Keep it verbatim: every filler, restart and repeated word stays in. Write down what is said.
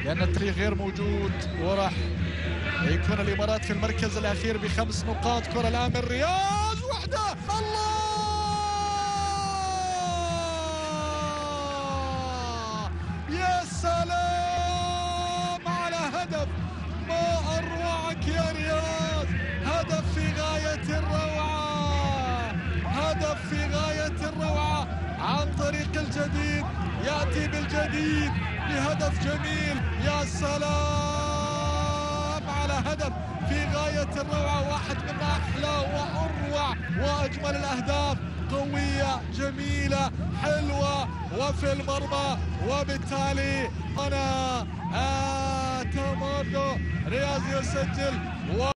لأن التاريخ غير موجود، وراح يكون الإمارات في المركز الأخير بخمس نقاط. كرة الآن من رياض، وحدة، الله يا سلام على هدف، ما أروعك يا رياض، هدف في غاية الروعة، هدف في غاية الروعة عن طريق الجديد، يأتي بالجديد بهدف جميل. يا سلام على هدف في غاية الروعة، واحد من أحلى وأروع وأجمل الأهداف، قوية جميلة حلوة وفي المرمى. وبالتالي أنا أتمنى رياض يسجل.